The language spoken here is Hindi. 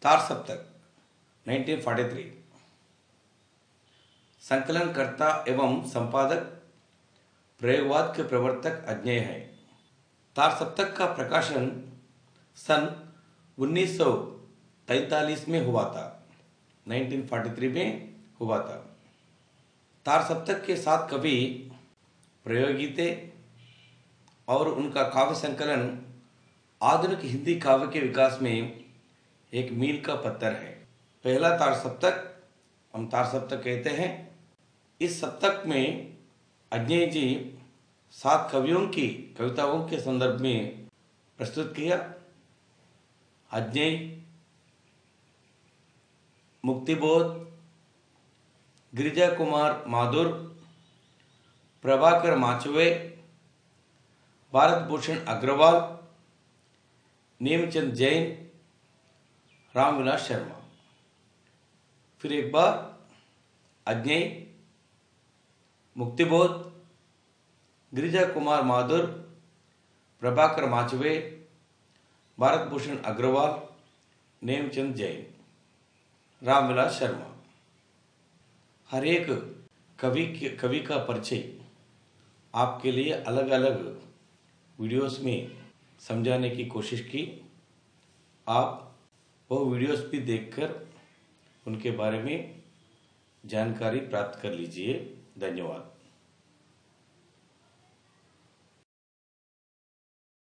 तार सप्तक 1943। संकलनकर्ता एवं संपादक प्रयोगवाद के प्रवर्तक अज्ञेय है। तार सप्तक का प्रकाशन सन 1943 में हुआ था, 1943 में हुआ था। तार सप्तक के 7 कवि प्रयोगीते और उनका काव्य संकलन आधुनिक हिंदी काव्य के विकास में एक मील का पत्थर है। पहला तार सप्तक हम तार सप्तक कहते हैं। इस सप्तक में अज्ञेय जी 7 कवियों की कविताओं के संदर्भ में प्रस्तुत किया। अज्ञेय, मुक्तिबोध, गिरिजा कुमार माधुर, प्रभाकर माचवे, भारत भूषण अग्रवाल, नेमचंद जैन, रामविलास शर्मा। फिर एक बार अज्ञेय, मुक्तिबोध, गिरिजा कुमार माधुर, प्रभाकर माचवे, भारत भूषण अग्रवाल, नेमचंद जैन, रामविलास शर्मा। हर एक कवि का परिचय आपके लिए अलग अलग वीडियोस में समझाने की कोशिश की। आप वो वीडियोस भी देखकर उनके बारे में जानकारी प्राप्त कर लीजिए। धन्यवाद।